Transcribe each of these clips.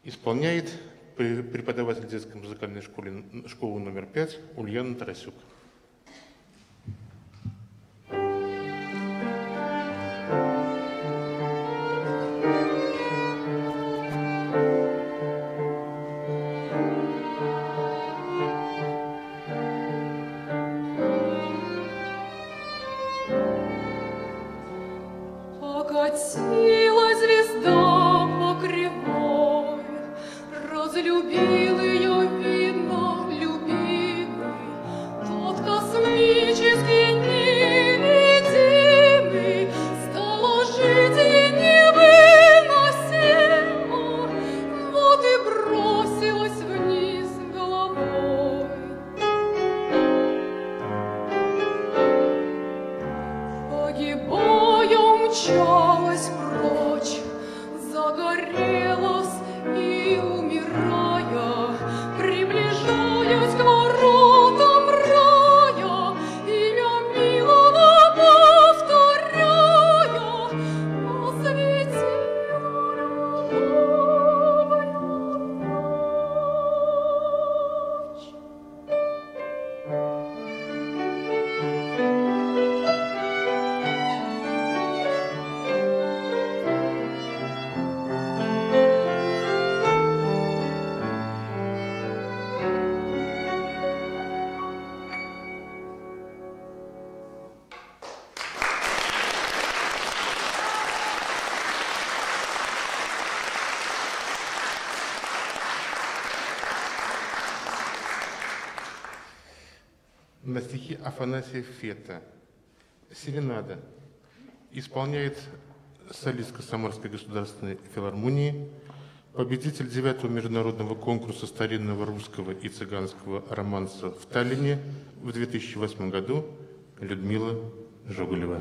Исполняет преподаватель детской музыкальной школы номер 5 Ульяна Тарасюк. Покатила звезда по кривой, разлюбил ее, видно, любимый, тот космический невидимый, стало жить ей невыносимо, вот и бросилась вниз головой. Погибая, умчалась прочь, загорелась и, умирая, приближаясь к воротам рая, имя милого повторяя, осветила любовь ночь. На стихи Афанасия Фета «Серенада» исполняет солистка Самарской государственной филармонии, победитель 9-го международного конкурса старинного русского и цыганского романса в Таллине в 2008 году Людмила Жоголева.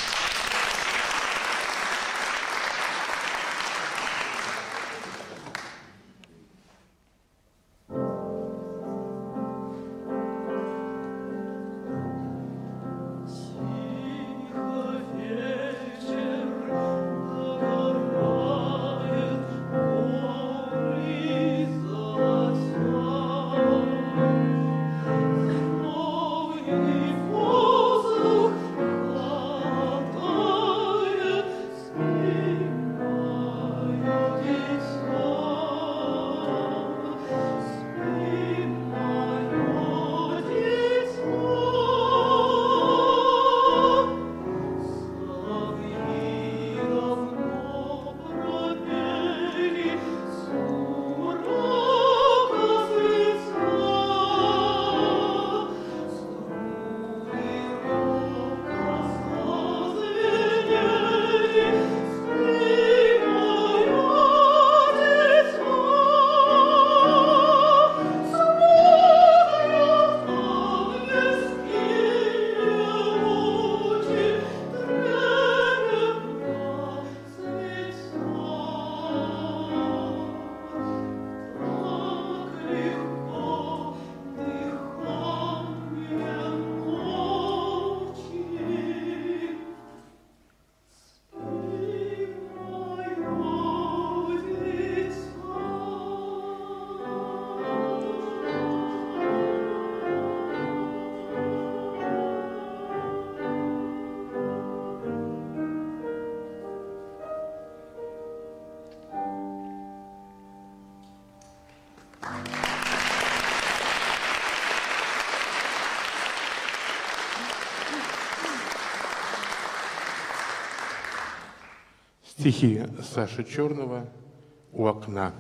Стихи Саши Черного «У окна».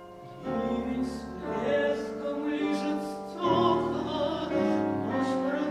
Ливень с плеском лижет стекла, ночь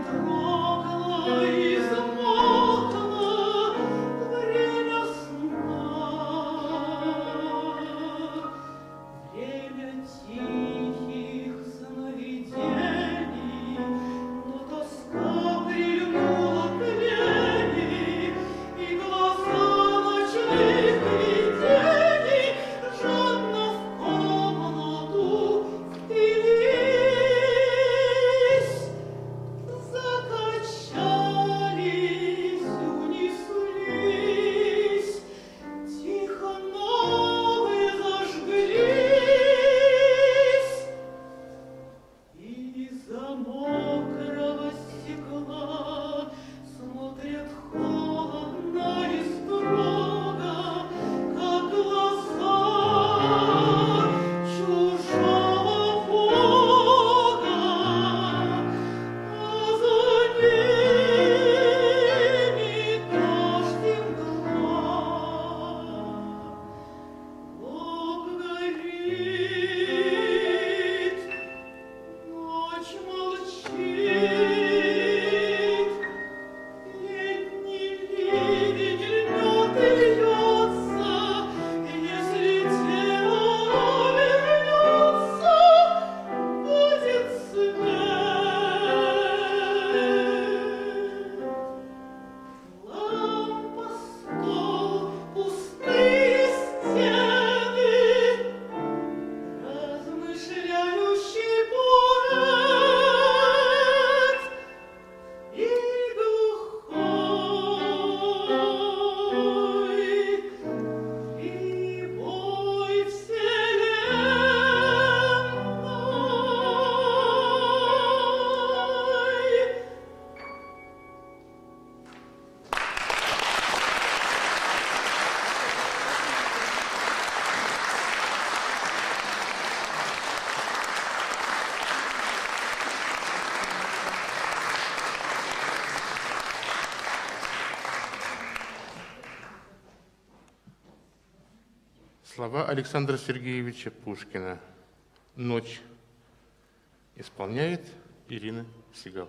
Слова Александра Сергеевича Пушкина. «Ночь» исполняет Ирина Сигал.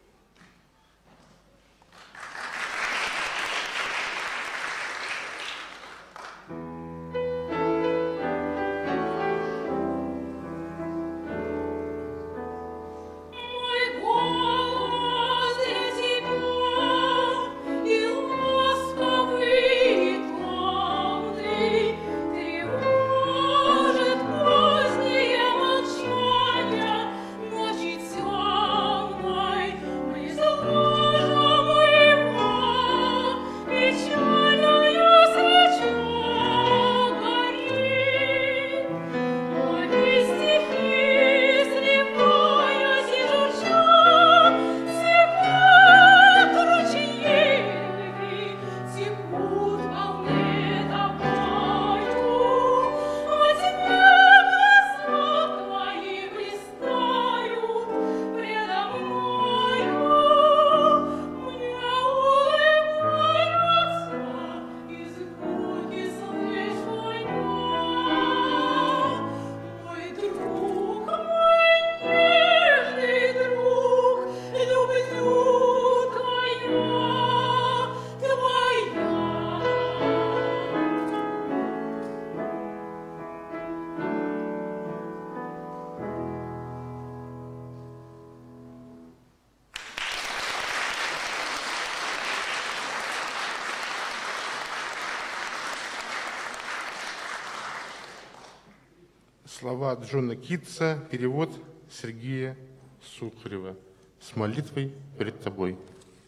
Слова Джона Китса, перевод Сергея Сухарева. «С молитвой пред тобой».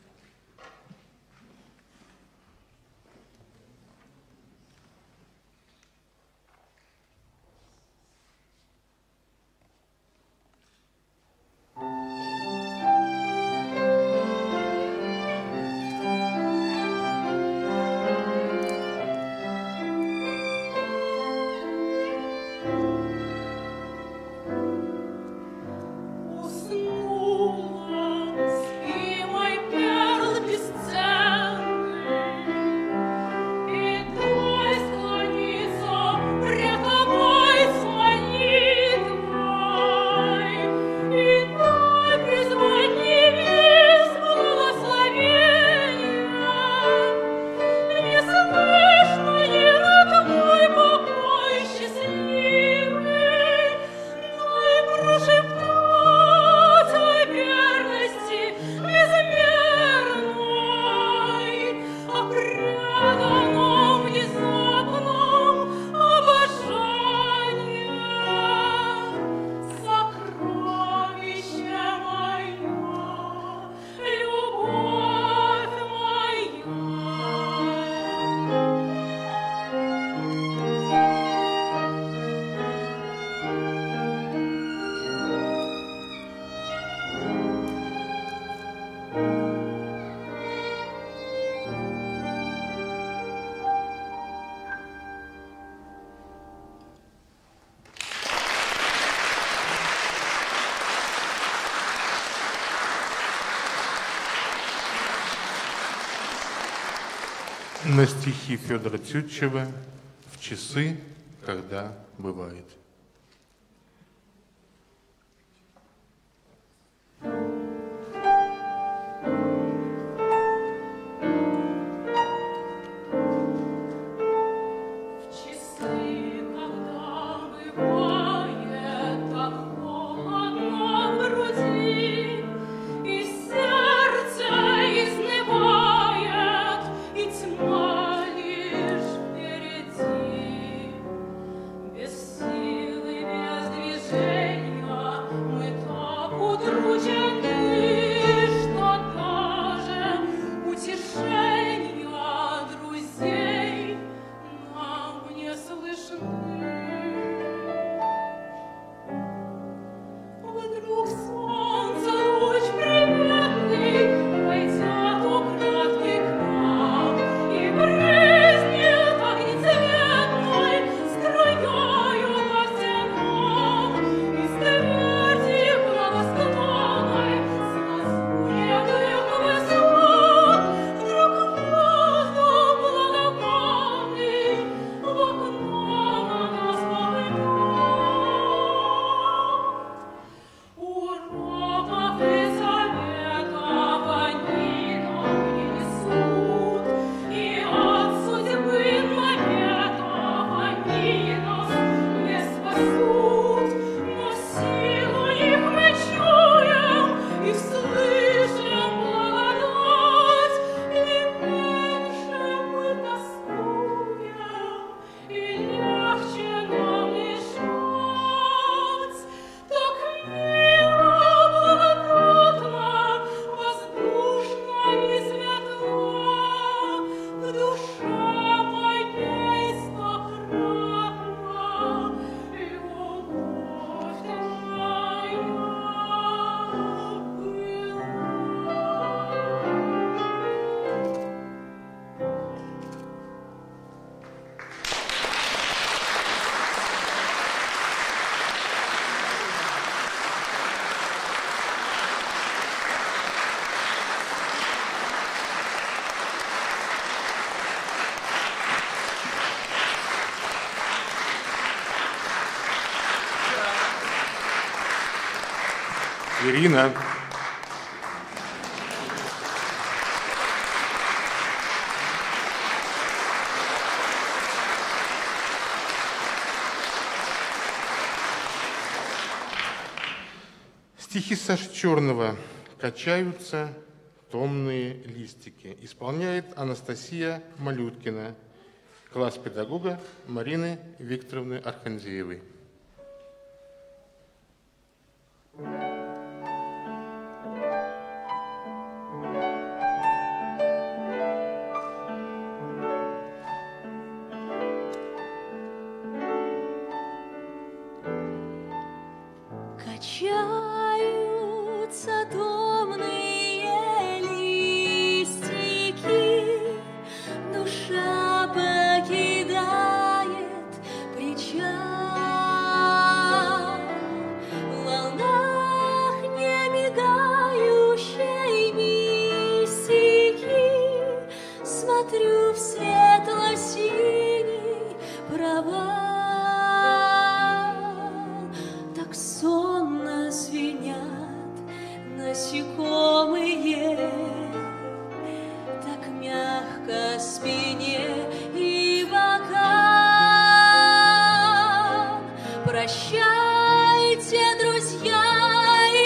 На стихи Федора Тютчева «В часы, когда бывает». Без сил Ирина. Стихи Саши Черного «Качаются томные листики» исполняет Анастасия Малюткина, класс педагога Марины Викторовны Арханзеевой. Качаются томные листики, душа покидает причал. В волнах немигающей мистики смотрю в светло-синий провал. Так сонно звенят насекомые, так мягко спине и бокам. Прощайте, друзья и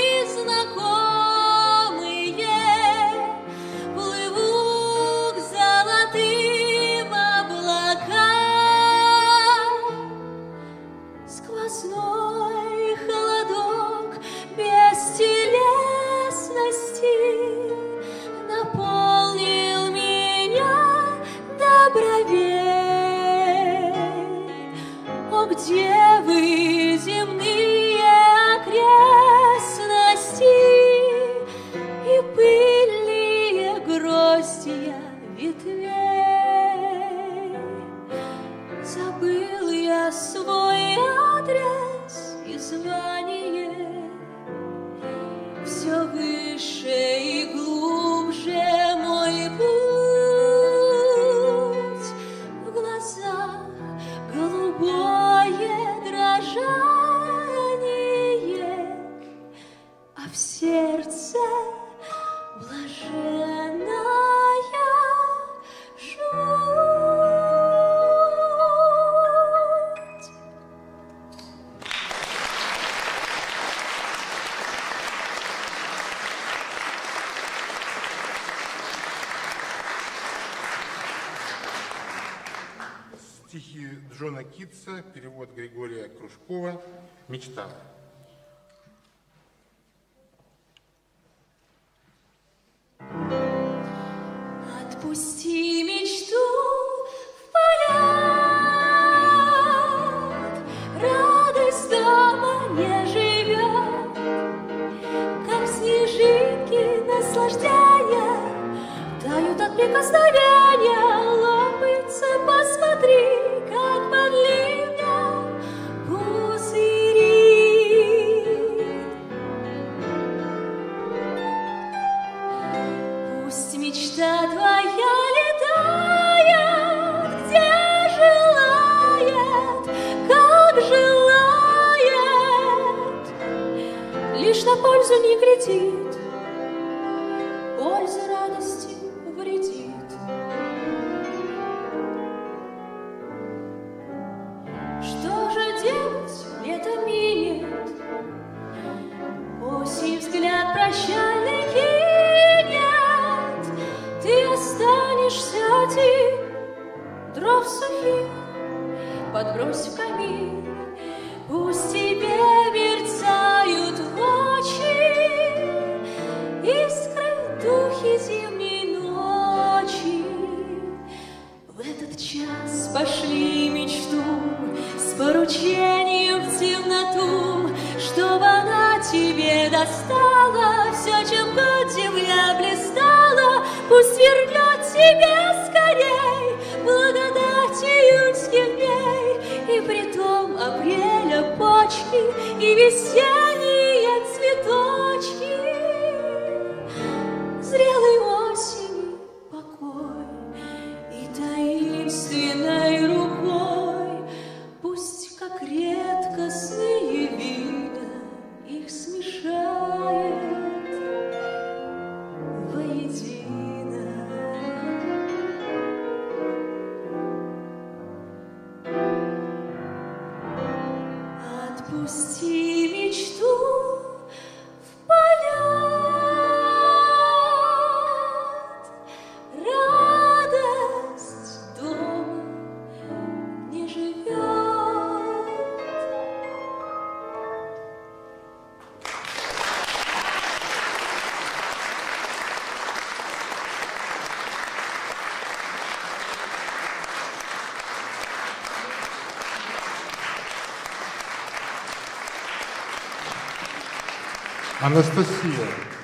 знакомые, плыву к золотым облакам. Сквозной холодок бестелесности наполнил меня до бровей. О, где вы, земные окрестности, и пыльные гроздья ветвей? Забыл я свой адрес и звание, все выше и глубже мой путь. В глазах голубое дрожание, а в сердце блаженная жуть. Стихи Джона Китса, перевод Григория Кружкова «Мечта». Отпусти мечту в полет, радость дома не живет, как снежинки наслаждения тают от прикосновения. Лопается, посмотри, как под ливнем пузыри. Пусть мечта твоя летает, где желает, как желает, лишь на пользу не глядит, польза радости вредит. Что же делать, лето минет, осень взгляд прощальный кинет, ты останешься один, дров сухих подбрось в камин. Пусть тебе мерцают в очи искры, духи зимней ночи. В этот час пошли мечту с поручением в темноту, чтобы она тебе достала все, чем год земля блистала. Пусть вернет тебе скорей благодать июньских дней, и притом апреля почки и весенние цветочки. Зрелой осени покой и таинственной рукой пусть, как редкостные вида, их смешает Анастасия.